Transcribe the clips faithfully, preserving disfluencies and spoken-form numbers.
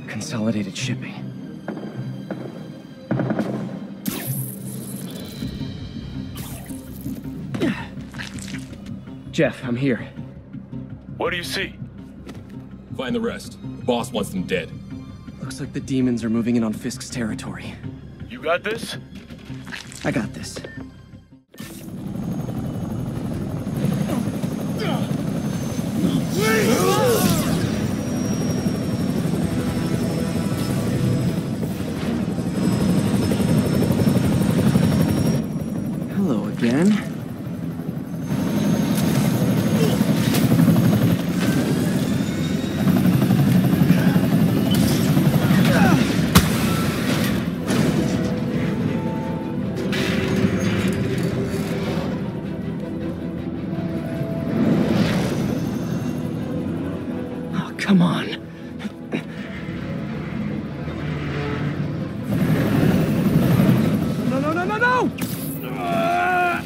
Consolidated shipping. Jeff, I'm here. What do you see? Find the rest. The boss wants them dead. Looks like the demons are moving in on Fisk's territory. You got this? I got this. Hello again. Come on. No, no, no, no, no! Uh...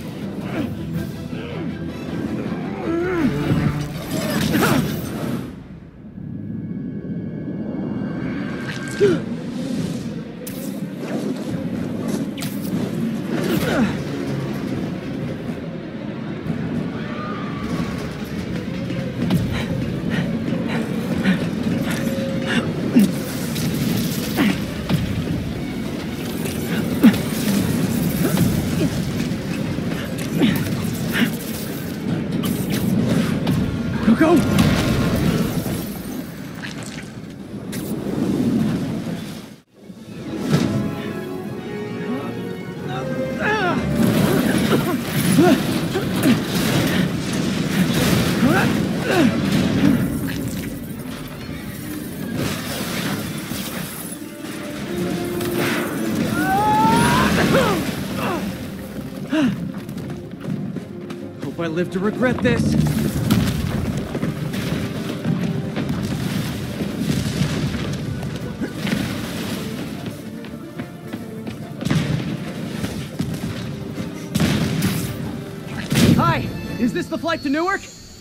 Go! Hope I live to regret this. Hi, is this the flight to Newark?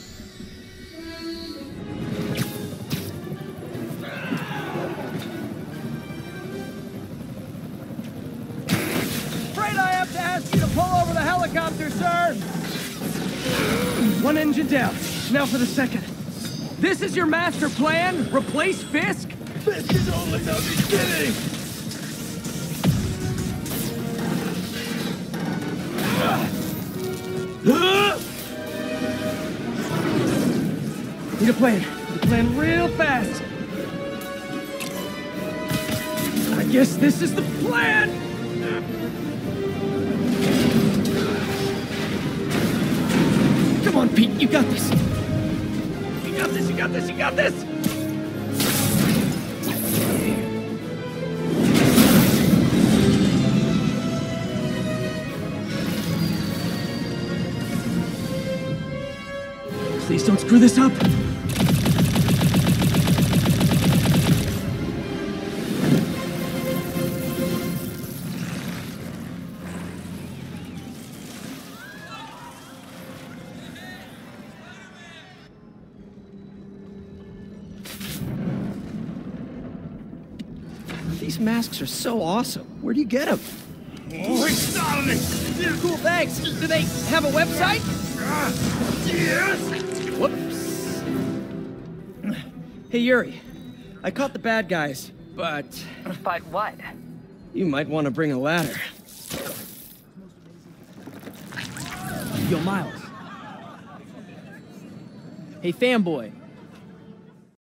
Afraid I have to ask you to pull over the helicopter, sir. One engine down. Now for the second. This is your master plan? Replace Fisk? Fisk is only the beginning! Need a plan. Need a plan real fast. I guess this is the plan! Come on, Pete, you got this! You got this, you got this, you got this! Please don't screw this up! These masks are so awesome. Where do you get them? Oh, he started it! Cool, thanks. Do they have a website? Uh, yes! Whoops. Hey, Yuri. I caught the bad guys, but... But what? You might want to bring a ladder. Yo, Miles. Hey, fanboy.